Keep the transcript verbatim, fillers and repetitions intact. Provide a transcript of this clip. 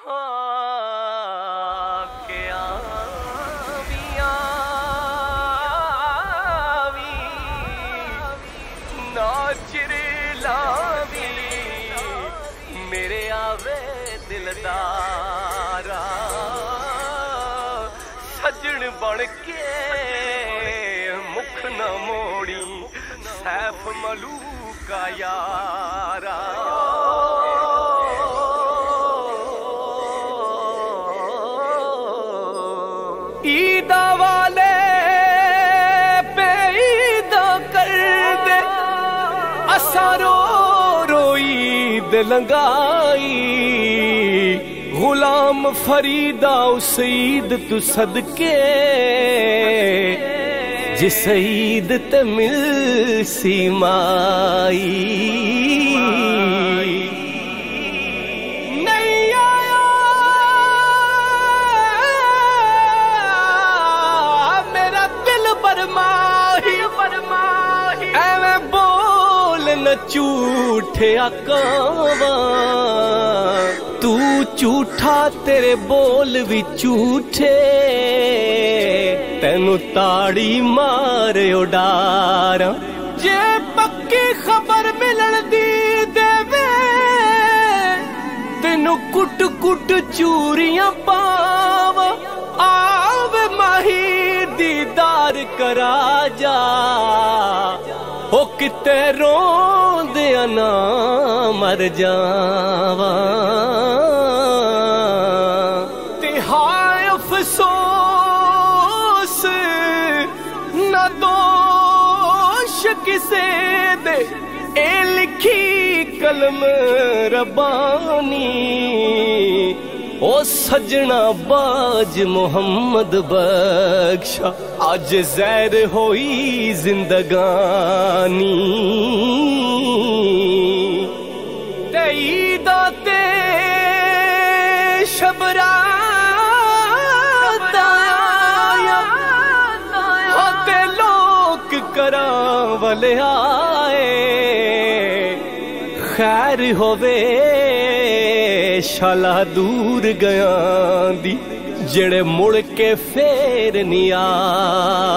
के आवी आवी नाचर लावी मेरे आवे दिलदारा सजन बन के मुख न मोड़ी सैफ मलूका यारा ईदा वाले पे ईदा कर दे असा रो रो ईद लंगाई गुलाम फरीदा उस ईद तू सदके जिस ईद ते मिल सी माई झूठे आकावा तू झूठा तेरे बोल भी झूठे तेनू ताड़ी मारे उडारा जे पक्की खबर मिलन दी देवे तेनू कुट कुट चूरियां पावा आवे माही दीदार करा जा ओ किते रोंदे ना मर जावा ते हाय अफसोस न दोष किसे दे ए लिखी कलम रबानी ओ सजना बाज मोहम्मद बख्शा आज ज़हर होई जिंदगानी तेईदा ते शबरात आया होते लोक करा वाले आए खैर होवे शाला दूर गया दी जेड़े मुड़ के फेर नहीं आ